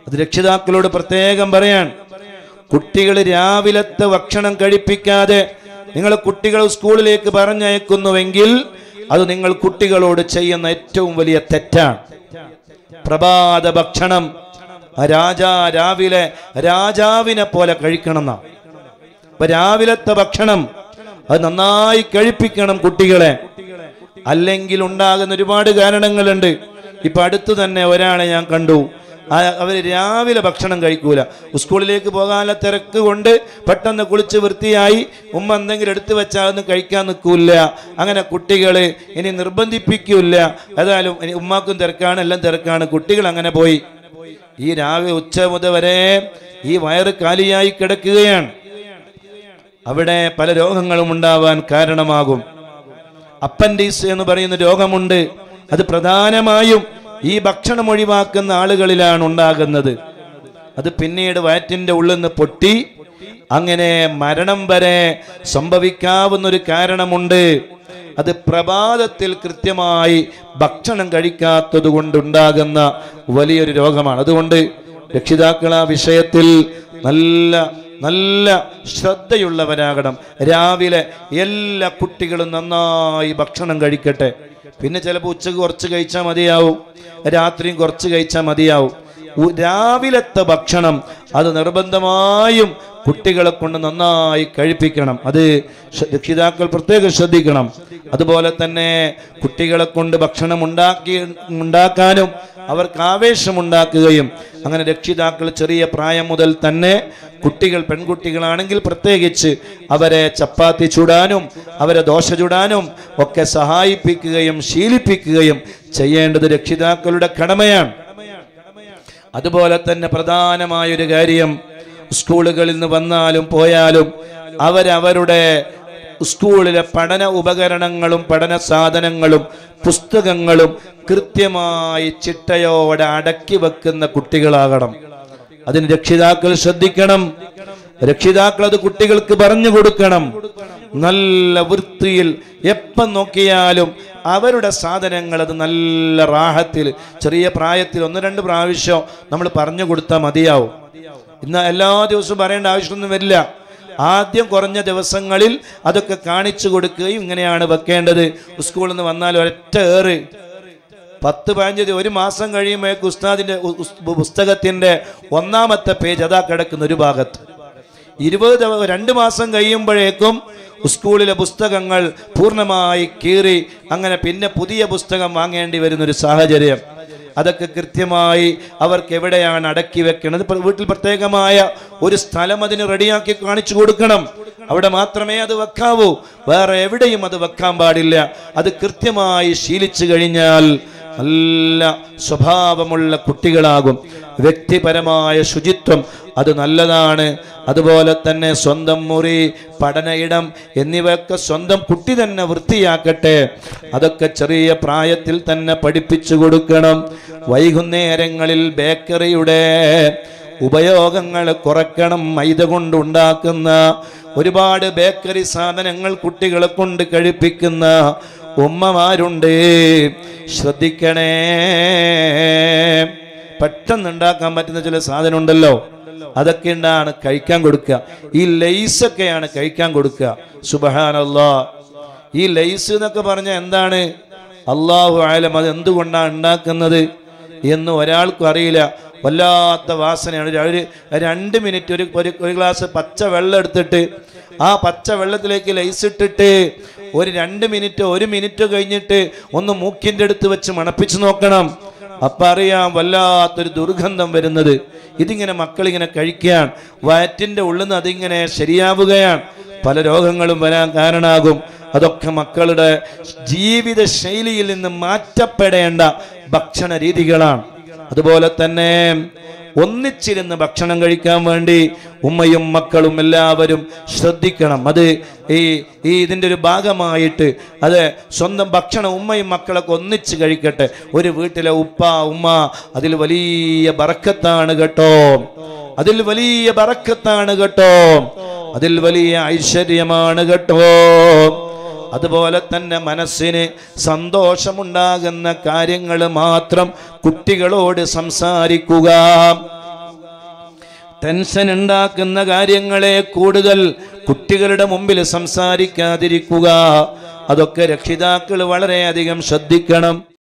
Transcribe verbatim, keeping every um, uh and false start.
അത് രക്ഷിതാക്കളോട് പ്രത്യേകം പറയാൻ. കുട്ടികൾ രാവിലത്തെ ഭക്ഷണം കഴിപ്പിക്കാതെ നിങ്ങൾ കുട്ടികൾ സ്കൂളിലേക്ക് പറഞ്ഞയക്കുന്നുവെങ്കിൽ അത് നിങ്ങൾ കുട്ടികളോട് ചെയ്യുന്ന ഏറ്റവും വലിയ തെറ്റാണ്. പ്രഭാത ഭക്ഷണം രാജാ രാവിലെ രാജാവിനെ പോലെ കഴിക്കണം എന്നാ. അപ്പൊ രാവിലത്തെ ഭക്ഷണം അത് നന്നായി കഴിപ്പിക്കണം കുട്ടികളെ. അല്ലെങ്കിൽ ഉണ്ടാകുന്ന ഒരുപാട് കാരണങ്ങളുണ്ട്. ഇപ്പൊ അടുത്ത് തന്നെ ഒരാളെ ഞാൻ കണ്ടു, അവര് രാവിലെ ഭക്ഷണം കഴിക്കൂല. സ്കൂളിലേക്ക് പോകാനുള്ള തിരക്ക് കൊണ്ട് പെട്ടെന്ന് കുളിച്ച് വൃത്തിയായി ഉമ്മ എന്തെങ്കിലും എടുത്തു വെച്ചാൽ അതൊന്നും കഴിക്കാൻ നിൽക്കൂല. അങ്ങനെ കുട്ടികൾ ഇനി നിർബന്ധിപ്പിക്കൂല. ഏതായാലും ഉമ്മാക്കും തിരക്കാണ്, എല്ലാം തിരക്കാണ്. കുട്ടികൾ അങ്ങനെ പോയി. ഈ രാവിലെ ഉച്ച മുതൽ വരെ ഈ വയറ് കാലിയായി കിടക്കുകയാണ്. അവിടെ പല രോഗങ്ങളും ഉണ്ടാവാൻ കാരണമാകും. അപ്പൻഡിക്സ് എന്ന് പറയുന്ന രോഗമുണ്ട്. അത് പ്രധാനമായും ഈ ഭക്ഷണം ഒഴിവാക്കുന്ന ആളുകളിലാണ് ഉണ്ടാകുന്നത്. അത് പിന്നീട് വയറ്റിന്റെ ഉള്ളിൽ നിന്ന് പൊട്ടി അങ്ങനെ മരണം വരെ സംഭവിക്കാവുന്നൊരു കാരണമുണ്ട്. അത് പ്രഭാതത്തിൽ കൃത്യമായി ഭക്ഷണം കഴിക്കാത്തത് കൊണ്ടുണ്ടാകുന്ന വലിയൊരു രോഗമാണ്. അതുകൊണ്ട് രക്ഷിതാക്കൾ ആ വിഷയത്തിൽ നല്ല നല്ല ശ്രദ്ധയുള്ളവരാകണം. രാവിലെ എല്ലാ കുട്ടികളും നന്നായി ഭക്ഷണം കഴിക്കട്ടെ. പിന്നെ ചിലപ്പോൾ ഉച്ചക്ക് കുറച്ച് കഴിച്ചാൽ മതിയാവും, രാത്രിയും കുറച്ച് കഴിച്ചാൽ മതിയാവും. രാവിലത്തെ ഭക്ഷണം അത് നിർബന്ധമായും കുട്ടികളെ കൊണ്ട് നന്നായി കഴിപ്പിക്കണം. അത് രക്ഷിതാക്കൾ പ്രത്യേകം ശ്രദ്ധിക്കണം. അതുപോലെ തന്നെ കുട്ടികളെ കൊണ്ട് ഭക്ഷണം ഉണ്ടാക്കി ഉണ്ടാക്കാനും അവർക്ക് ആവേശമുണ്ടാക്കുകയും അങ്ങനെ രക്ഷിതാക്കൾ ചെറിയ പ്രായം മുതൽ തന്നെ കുട്ടികൾ പെൺകുട്ടികളാണെങ്കിൽ പ്രത്യേകിച്ച് അവരെ ചപ്പാത്തി ചുടാനും അവരെ ദോശ ചുടാനും ഒക്കെ സഹായിപ്പിക്കുകയും ശീലിപ്പിക്കുകയും ചെയ്യേണ്ടത് രക്ഷിതാക്കളുടെ കടമയാണ്. അതുപോലെ തന്നെ പ്രധാനമായൊരു കാര്യം, സ്കൂളുകളിൽ നിന്ന് വന്നാലും പോയാലും അവരവരുടെ സ്കൂളിലെ പഠന ഉപകരണങ്ങളും പഠന സാധനങ്ങളും പുസ്തകങ്ങളും കൃത്യമായി ചിട്ടയോടെ അടക്കി വെക്കുന്ന കുട്ടികളാകണം. അതിന് രക്ഷിതാക്കൾ ശ്രദ്ധിക്കണം. രക്ഷിതാക്കൾ അത് കുട്ടികൾക്ക് പറഞ്ഞു കൊടുക്കണം. നല്ല വൃത്തിയിൽ എപ്പം നോക്കിയാലും അവരുടെ സാധനങ്ങൾ അത് നല്ല റാഹത്തിൽ ചെറിയ പ്രായത്തിൽ ഒന്ന് രണ്ട് പ്രാവശ്യം നമ്മൾ പറഞ്ഞു കൊടുത്താൽ മതിയാവും. ഇന്ന് എല്ലാ ദിവസവും പറയേണ്ട ആവശ്യമൊന്നും വരില്ല. ആദ്യം കുറഞ്ഞ ദിവസങ്ങളിൽ അതൊക്കെ കാണിച്ചു കൊടുക്കുകയും ഇങ്ങനെയാണ് വെക്കേണ്ടത്. സ്കൂളിൽ നിന്ന് വന്നാൽ ഒരൊറ്റ ഏറ് പത്ത് പതിനഞ്ച് ഒരു മാസം കഴിയുമ്പോഴേക്ക് ഉസ്താദിന്റെ പുസ്തകത്തിന്റെ ഒന്നാമത്തെ പേജ് അതാ കിടക്കുന്ന ഒരു ഭാഗത്ത്. ഇരുപത് രണ്ട് മാസം കഴിയുമ്പോഴേക്കും സ്കൂളിലെ പുസ്തകങ്ങൾ പൂർണ്ണമായി കീറി അങ്ങനെ പിന്നെ പുതിയ പുസ്തകം വാങ്ങേണ്ടി വരുന്നൊരു സാഹചര്യം. അതൊക്കെ കൃത്യമായി അവർക്ക് എവിടെയാണ് അടക്കി വെക്കുന്നത്, വീട്ടിൽ പ്രത്യേകമായ ഒരു സ്ഥലം അതിന് റെഡിയാക്കി കാണിച്ചു കൊടുക്കണം. അവിടെ മാത്രമേ അത് വെക്കാവൂ, വേറെ എവിടെയും അത് വെക്കാൻ പാടില്ല. അത് കൃത്യമായി ശീലിച്ചു കഴിഞ്ഞാൽ നല്ല സ്വഭാവമുള്ള കുട്ടികളാകും. വ്യക്തിപരമായ ശുചിത്വം അത് നല്ലതാണ്. അതുപോലെ തന്നെ സ്വന്തം മുറി, പഠനയിടം എന്നിവയൊക്കെ സ്വന്തം കുട്ടി തന്നെ വൃത്തിയാക്കട്ടെ. അതൊക്കെ ചെറിയ പ്രായത്തിൽ തന്നെ പഠിപ്പിച്ചു കൊടുക്കണം. വൈകുന്നേരങ്ങളിൽ ബേക്കറിയുടെ ഉപയോഗങ്ങൾ കുറയ്ക്കണം. മൈദ കൊണ്ടുണ്ടാക്കുന്ന ഒരുപാട് ബേക്കറി സാധനങ്ങൾ കുട്ടികളെ കൊണ്ട് കഴിപ്പിക്കുന്ന ഉമ്മമാരുണ്ട്, ശ്രദ്ധിക്കണേ. പെട്ടെന്ന് ഉണ്ടാക്കാൻ പറ്റുന്ന ചില സാധനം ഉണ്ടല്ലോ, അതൊക്കെ ഉണ്ടാണ് കഴിക്കാൻ കൊടുക്കുക. ഈ ലൈസൊക്കെയാണ് കഴിക്കാൻ കൊടുക്കുക. സുബ്ഹാനല്ലാഹ്, ഈ ലൈസ് എന്നൊക്കെ പറഞ്ഞാൽ എന്താണ്? അല്ലാഹു അഅലം. അത് എന്തുകൊണ്ടാണ് ഉണ്ടാക്കുന്നത് എന്ന് ഒരാൾക്കും അറിയില്ല. വല്ലാത്ത വാസനയാണ്. ഒരു രണ്ട് മിനിറ്റ് ഒരു ഒരു ഗ്ലാസ് പച്ച വെള്ളം എടുത്തിട്ട് ആ പച്ച വെള്ളത്തിലേക്ക് ലൈസ് ഇട്ടിട്ട് ഒരു രണ്ട് മിനിറ്റ് ഒരു മിനിറ്റ് കഴിഞ്ഞിട്ട് ഒന്ന് മൂക്കിൻ്റെ അടുത്ത് വെച്ച് മണപ്പിച്ച് നോക്കണം. അപ്പം അറിയാം വല്ലാത്തൊരു ദുർഗന്ധം വരുന്നത്. ഇതിങ്ങനെ മക്കളിങ്ങനെ കഴിക്കാൻ വയറ്റിൻ്റെ ഉള്ളിൽ നിന്ന് അതിങ്ങനെ ശരിയാവുകയാണ്. പല രോഗങ്ങളും വരാൻ കാരണമാകും. അതൊക്കെ മക്കളുടെ ജീവിത ശൈലിയിൽ നിന്ന് മാറ്റപ്പെടേണ്ട ഭക്ഷണ രീതികളാണ്. അതുപോലെ തന്നെ ഒന്നിച്ചിരുന്ന് ഭക്ഷണം കഴിക്കാൻ വേണ്ടി ഉമ്മയും മക്കളും എല്ലാവരും ശ്രദ്ധിക്കണം. അത് ഈ ഈ ഇതിൻ്റെ ഒരു ഭാഗമായിട്ട് അത് സ്വന്തം ഭക്ഷണം ഉമ്മയും മക്കളൊക്കെ ഒന്നിച്ച് കഴിക്കട്ടെ. ഒരു വീട്ടിലെ ഉപ്പ ഉമ്മ അതിൽ വലിയ ബറക്കത്താണ് കേട്ടോ, അതിൽ വലിയ ബറക്കത്താണ് കേട്ടോ, അതിൽ വലിയ ഐശ്വര്യമാണ് കേട്ടോ. അതുപോലെ തന്നെ മനസ്സിന് സന്തോഷമുണ്ടാകുന്ന കാര്യങ്ങൾ മാത്രം കുട്ടികളോട് സംസാരിക്കുക. ടെൻഷൻ ഉണ്ടാക്കുന്ന കാര്യങ്ങളെ കൂടുതൽ കുട്ടികളുടെ മുമ്പിൽ സംസാരിക്കാതിരിക്കുക. അതൊക്കെ രക്ഷിതാക്കൾ വളരെയധികം ശ്രദ്ധിക്കണം.